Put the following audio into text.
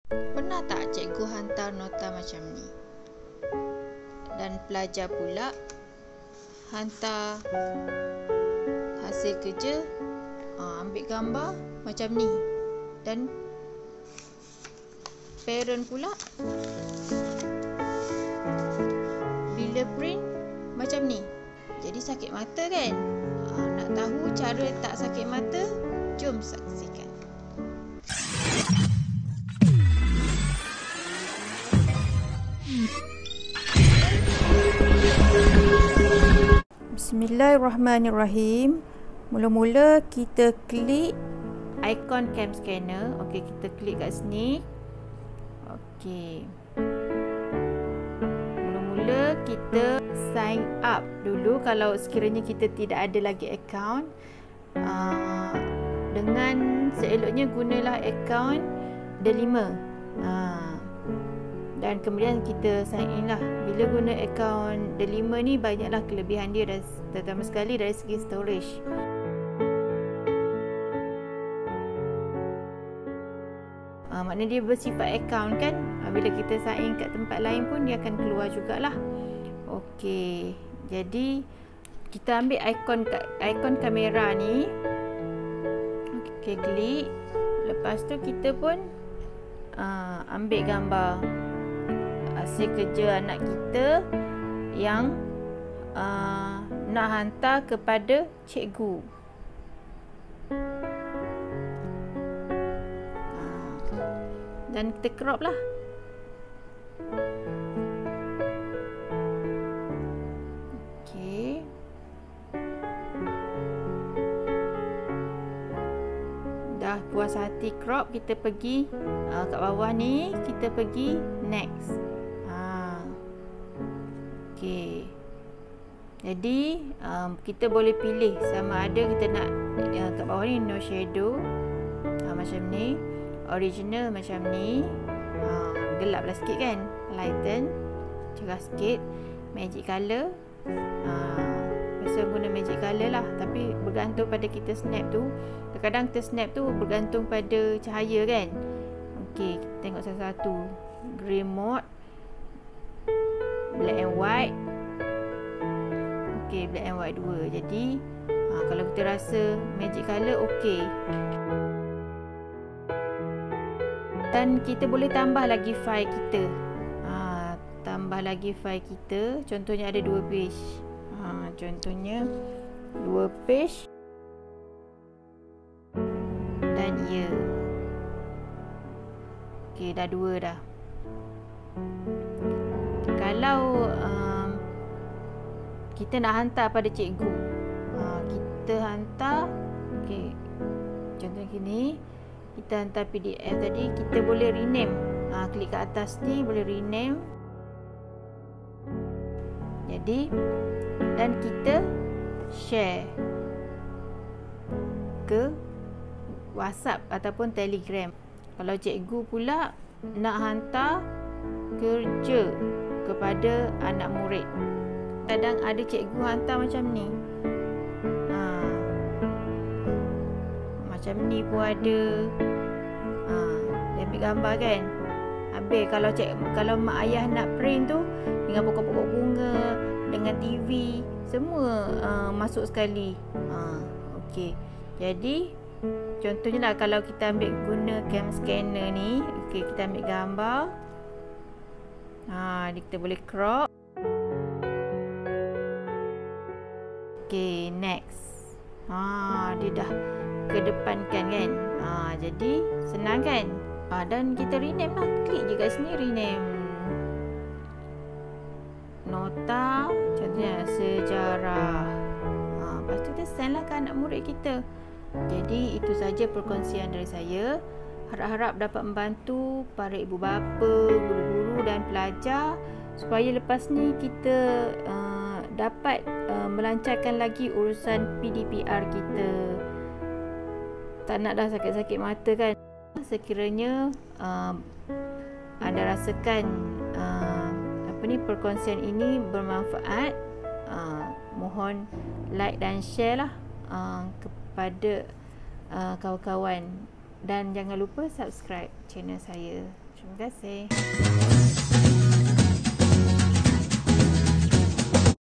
Pernah tak cikgu hantar nota macam ni? Dan pelajar pula hantar hasil kerja, ambil gambar macam ni. Dan parent pula bila print macam ni. Jadi sakit mata kan? Nak tahu cara tak sakit mata? Jom saksikan. Bismillahirrahmanirrahim. Mula-mula kita klik ikon CamScanner. Okey, kita klik kat sini. Okey. Mula-mula kita sign up dulu kalau sekiranya kita tidak ada lagi akaun. Dengan seeloknya gunalah akaun D5. Dan kemudian kita sign in lah. Bila guna akaun D5 ni banyaklah kelebihan dia, terutama sekali dari segi storage. Maknanya dia bersifat akaun kan. Bila kita sign in kat tempat lain pun dia akan keluar jugalah. Okey. Jadi kita ambil ikon kamera ni. Okey, klik. Lepas tu kita pun ambil gambar hasil kerja anak kita yang nak hantar kepada cikgu. Dan kita crop lah. Okey. Dah puas hati crop, kita pergi kat bawah ni, kita pergi next. Okey. Jadi kita boleh pilih sama ada kita nak kat bawah ni no shadow, macam ni, original macam ni, gelaplah sikit kan, lighten, cerah sikit, magic color. Biasa guna magic color lah, tapi bergantung pada kita snap tu. Kadang-kadang kita snap tu bergantung pada cahaya kan. Okey, kita tengok satu-satu. Grey mode, black and white. Okey, black and white dua. Jadi kalau kita rasa magic color okey. Dan kita boleh tambah lagi file kita. Tambah lagi file kita. Contohnya ada 2 page. Contohnya 2 page. Dan ya. Okey, dah 2 dah. Kalau kita nak hantar pada cikgu, kita hantar, okey, contohnya gini, kita hantar PDF tadi, kita boleh rename. Klik kat atas ni boleh rename. Jadi, dan kita share ke WhatsApp ataupun Telegram. Kalau cikgu pula nak hantar kerja kepada anak murid, kadang ada cikgu hantar macam ni. Macam ni pun ada. Dia ambil gambar kan. Habis kalau mak ayah nak print tu dengan pokok-pokok bunga, dengan TV, semua masuk sekali. Okey. Jadi contohnya lah, kalau kita ambil guna CamScanner ni, okey, kita ambil gambar. Kita boleh crop. Okey, next. Dia dah kedepankan kan. Jadi senang kan. Dan kita rename lah. Klik je kat sini, rename. Nota, contohnya sejarah. Lepas tu kita send lah ke anak murid kita. Jadi itu saja perkongsian dari saya. Harap-harap dapat membantu para ibu bapa, guru-guru dan pelajar supaya lepas ni kita dapat melancarkan lagi urusan PdPR kita. Tak nak dah sakit-sakit mata kan. Sekiranya anda rasakan perkongsian ini bermanfaat, mohon like dan share lah kepada kawan-kawan, dan jangan lupa subscribe channel saya. Terima kasih.